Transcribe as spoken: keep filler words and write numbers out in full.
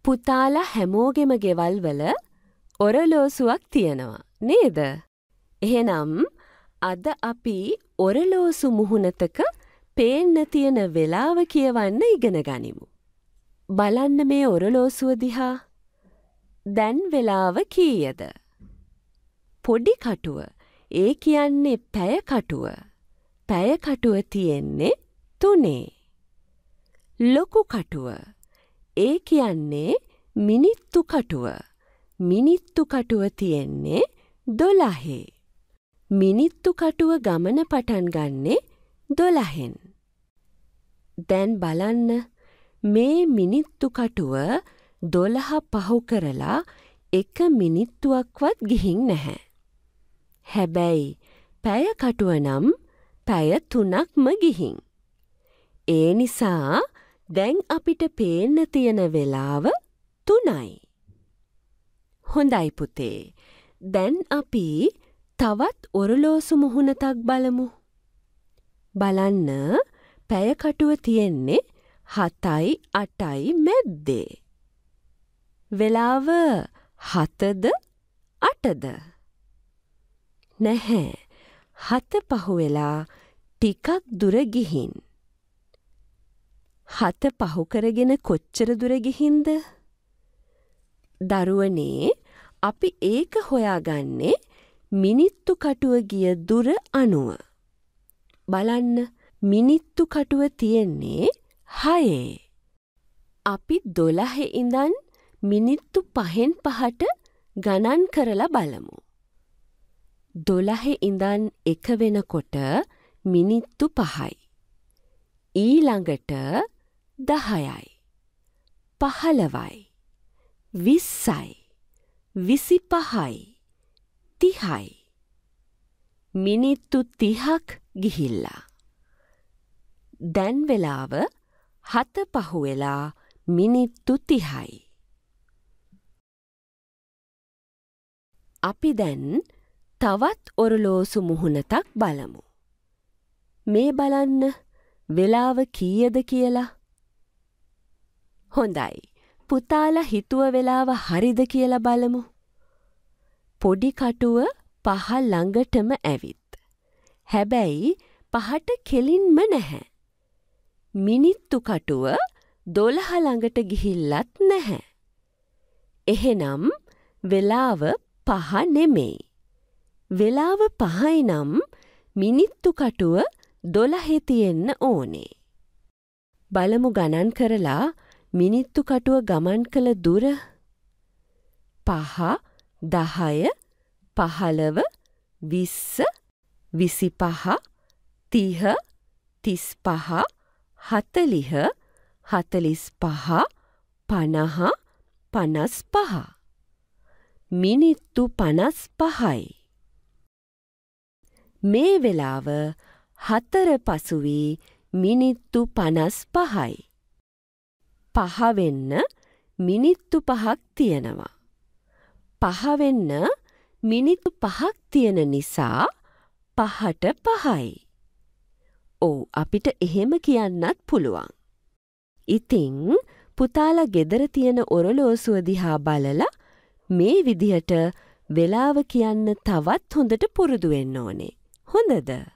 පුතාලා හැමෝගෙම ගෙවල් වල ඔරලෝසුවක් තියෙනවා නේද? එහෙනම් අද අපි ඔරලෝසු මුහුණතක පේන්න තියෙන වෙලාව කියවන්න ඉගෙන ගනිමු. බලන්න මේ ඔරලෝසුව දිහා. දැන් වෙලාව කීයද? පොඩි කටුව. ඒ කියන්නේ පැය කටුව. පැය කටුව තියෙන්නේ තුනේ. ලොකු කටුව. ඒ කියන්නේ මිනිත්තු කටුව. මිනිත්තු කටුව තියෙන්නේ දොළහේ. මිනිත්තු කටුව ගමන පටන් ගන්නේ දොළහෙන්. දැන් බලන්න මේ මිනිත්තු කටුව දොළහ පහු කරලා එක මිනිත්තුවක්වත් ගිහින් නැහැ. හැබැයි පැය කටුව නම් පැය තුනක්ම ගිහින්. ඒ නිසා දැන් අපිට පේන්න තියෙන වෙලාව තුනයි. හොඳයි පුතේ. දැන් අපි තවත් ඔරලෝසු මුහුණතක් බලමු. බලන්න පැය කටුව තියෙන්නේ හතයි අටයි මැද්දේ. වෙලාව හතද අටද? නැහැ. හත පහු වෙලා ටිකක් දුර ගිහින්. හත පහු කරගෙන කොච්චර දුර ගිහින්ද? දරුවනේ අපි ඒක හොයාගන්නේ මිනිත්තු කටුව ගිය දුර අනුව. බලන්න මිනිත්තු කටුව තියෙන්නේ හයේ. අපි දොළහේ ඉඳන් මිනිත්තු පහෙන් පහට ගණන් කරලා බලමු. දොළහේ ඉඳන් එක වෙනකොට මිනිත්තු පහයි. ඊළඟට දහයයි. පහළොවයි. විස්සයි. විසි පහයි. තිහයි. මිනිත්තු තිහක් ගිහිල්ලා. දැන් වෙලාව හත පහු වෙලා මිනිත්තු තිහයි. අපි දැන් තවත් ඔරලෝසු මුහුණතක් බලමු. මේ බලන්න වෙලාව කීයද කියලා. හොඳයි. පුතාලා හිතුව වෙලාව හරිද කියලා බලමු. පොඩි කටුව පහ ළඟටම ඇවිත්. හැබැයි පහට කෙලින්ම නැහැ. මිනිත්තු කටුව දොළහ ළඟට ගිහිල්ලත් නැහැ. එහෙනම් වෙලාව පහ නෙමෙයි. වෙලාව පහයි නම් මිනිත්තු කටුව දොළහේ තියෙන්න ඕනේ. බලමු ගණන් කරලා මිනිත්තු කටුව ගමන් කළ දුර. පහ, දහය, පහළව, විස්ස, විසි පහ, තිහ, තිස් පහ, හතලිහ, හතලිස් පහ, පනහ, පනස් පහ. මිනිත්තු පනස් පහයි. මේ වෙලාව හතර පසු වී මිනිත්තු පනස් පහයි. පහ වෙන්න මිනිත්තු පහක් තියෙනවා. පහ වෙන්න මිනිත්තු පහක් තියෙන නිසා පහට පහයි. ඔව් අපිට එහෙම කියන්නත් පුළුවන්. ඉතින් පුතාලා ගෙදර තියෙන ඔරලෝසුව දිහා බලලා මේ විදිහට වෙලාව කියන්න තවත් හොඳට පුරුදු වෙන්න ඕනේ. හොඳද?